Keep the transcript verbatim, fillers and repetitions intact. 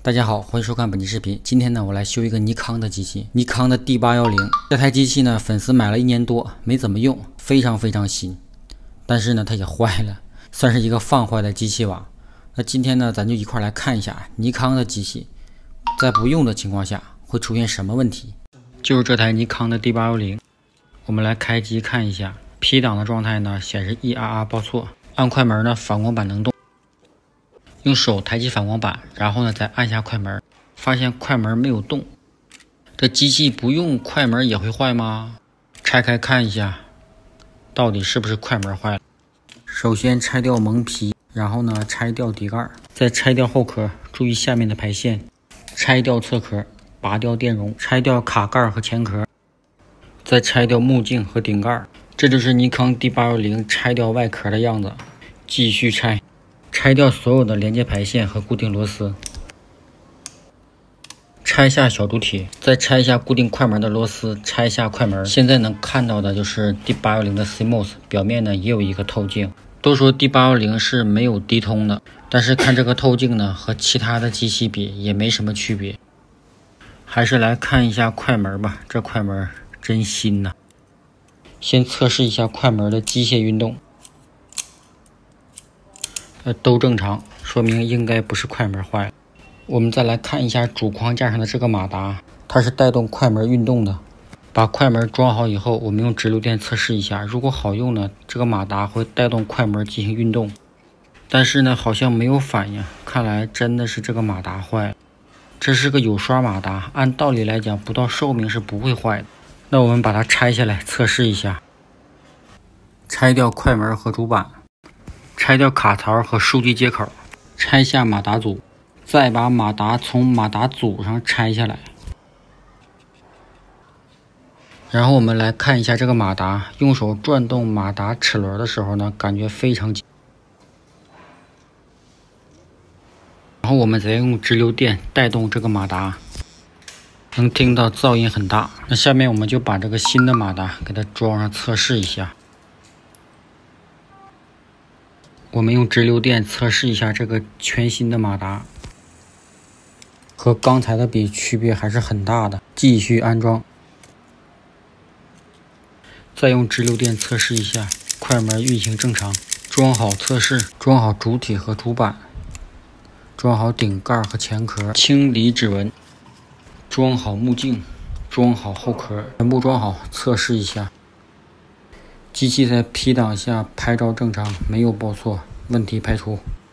大家好，欢迎收看本期视频。今天呢，我来修一个尼康的机器，尼康的 D 八一零。这台机器呢，粉丝买了一年多，没怎么用，非常非常新。但是呢，它也坏了，算是一个放坏的机器吧。那今天呢，咱就一块来看一下尼康的机器，在不用的情况下会出现什么问题。就是这台尼康的 D 八一零，我们来开机看一下。P 档的状态呢，显示 E R R 报错，按快门呢，反光板能动。用手抬起反光板，然后呢再按下快门，发现快门没有动。这机器不用快门也会坏吗？拆开看一下，到底是不是快门坏了？首先拆掉蒙皮，然后呢拆掉底盖，再拆掉后壳，注意下面的排线。拆掉侧壳，拔掉电容，拆掉卡盖和前壳，再拆掉目镜和顶盖。这就是尼康 D 八一零拆掉外壳的样子。继续拆。拆掉所有的连接排线和固定螺丝，拆下小主体，再拆下固定快门的螺丝，拆下快门。现在能看到的就是 D 八一零的 C M O S， 表面呢也有一个透镜。都说 D 八一零是没有低通的，但是看这个透镜呢，和其他的机器比也没什么区别。还是来看一下快门吧，这快门真新呐。先测试一下快门的机械运动。呃，都正常，说明应该不是快门坏了。我们再来看一下主框架上的这个马达，它是带动快门运动的。把快门装好以后，我们用直流电测试一下，如果好用呢，这个马达会带动快门进行运动。但是呢，好像没有反应，看来真的是这个马达坏了。这是个有刷马达，按道理来讲，不到寿命是不会坏的。那我们把它拆下来测试一下。拆掉快门和主板。拆掉卡槽和数据接口，拆下马达组，再把马达从马达组上拆下来。然后我们来看一下这个马达，用手转动马达齿轮的时候呢，感觉非常紧。然后我们再用直流电带动这个马达，能听到噪音很大。那下面我们就把这个新的马达给它装上测试一下。我们用直流电测试一下这个全新的马达，和刚才的比区别还是很大的。继续安装，再用直流电测试一下，快门运行正常。装好测试，装好主体和主板，装好顶盖和前壳，清理指纹，装好目镜，装好后壳，全部装好，测试一下。机器在 P 档下拍照正常，没有报错，问题排除。